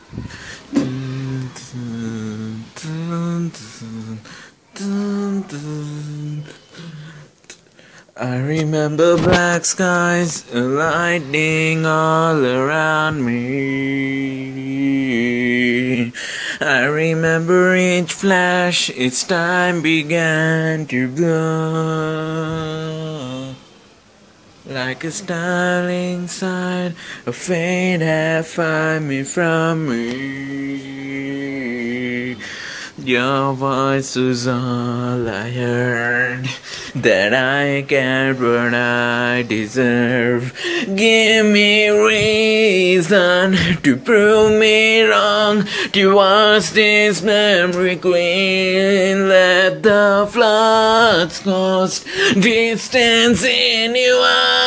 I remember black skies and lightning all around me. I remember each flash, its time began to glow. Like a starling sign, a faint half me from me. Your voice was all I heard, that I get what I deserve. Give me reason to prove me wrong, towards this memory queen. Let the floods cause distance in your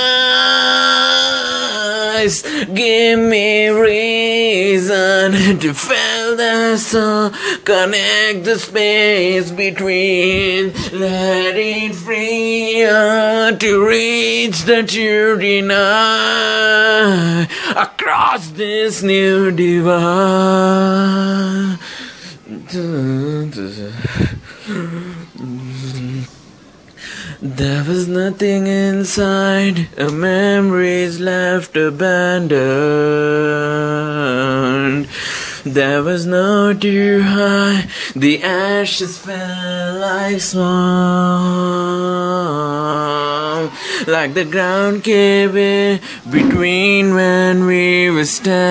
eyes. Give me reason to feel the soul, connect the space between. Let it free to reach the you deny, across this new divide. There was nothing inside, a memories left abandoned. There was no too high, the ashes fell like smoke, like the ground gave in between when we were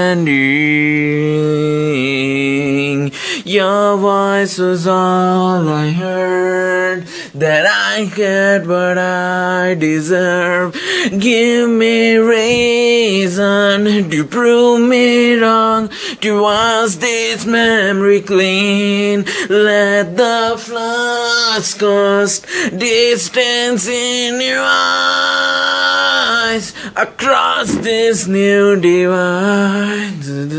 standing. Your voice was all I heard, that I get what I deserve. Give me reason to prove me wrong, to wash this memory clean. Let the floods cause distance in your eyes, across this new divide.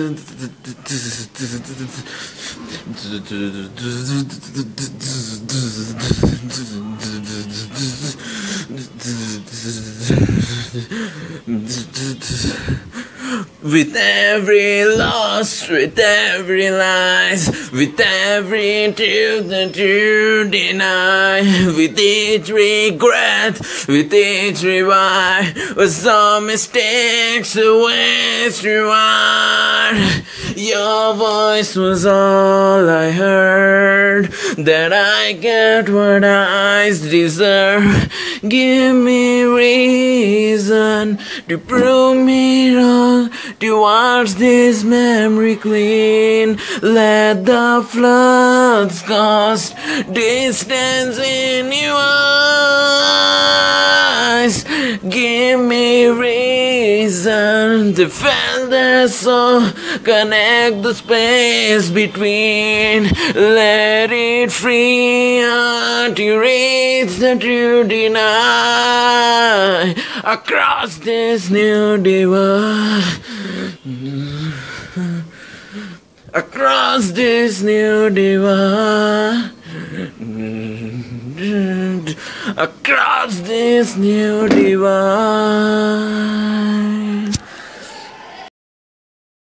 With every loss, with every lies, with every truth that you deny, with each regret, with each revive, with some mistakes, the ways you are. Your voice was all I heard, that I get what I deserve. Give me reason to prove me wrong, to wash this memory clean. Let the floods cause distance in your eyes. Give me reason to feel the soul, connect the space between. Let it free to reach the true deny, across this new divide. Across this new divide. Across this new divide.